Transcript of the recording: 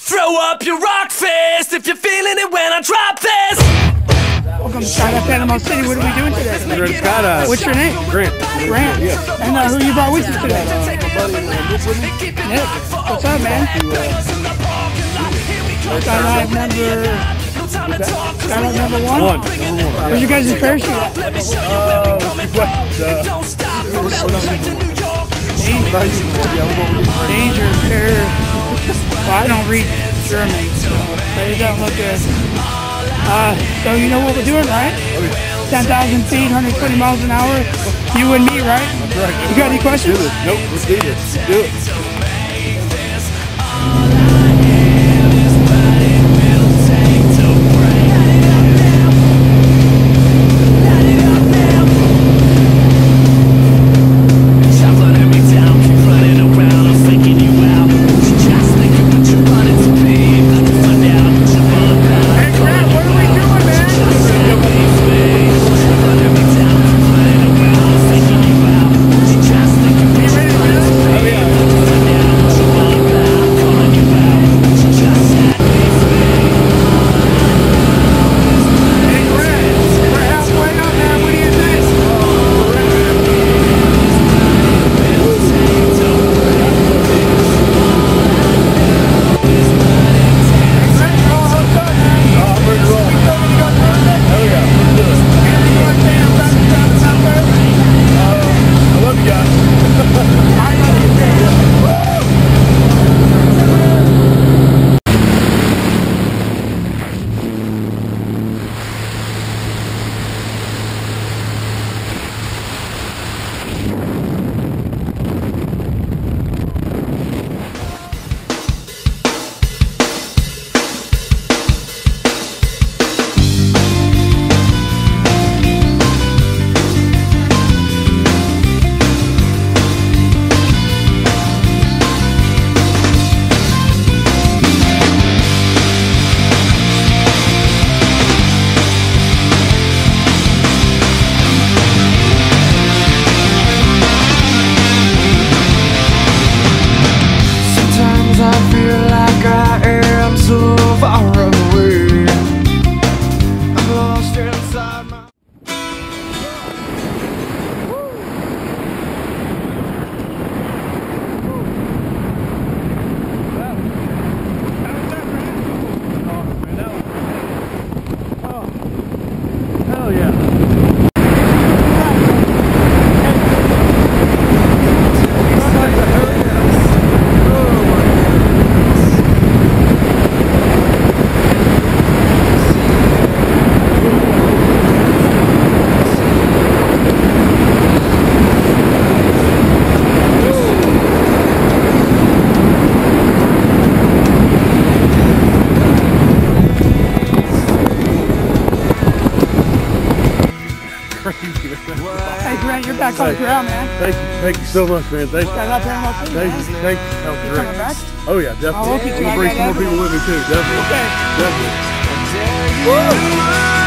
Throw up your rock fist if you're feeling it when I drop this. Welcome to Skydive Panama City. What are we doing today? We're going to skydive. What's your name? Grant. Grant. Yeah. And who you brought with you today? Nick. What's up, man? Skydive number one? Where's your guys' parachute at? Danger, terror. Well, I don't read German, so it don't look good. So you know what we're doing, right? 10,000 feet, 120 miles an hour. You and me, right? That's right. You got any questions? Nope, let's do this. Let's do it. Hey, Grant, you're back on the ground, man. Thank you so much, man. Thank you. Skydive Panama City, Thank you. man. Thank you. That was You great. coming back? Oh yeah, definitely. I'll hook you I'm gonna bring some more people with me too. Definitely. Okay. Definitely. Woo!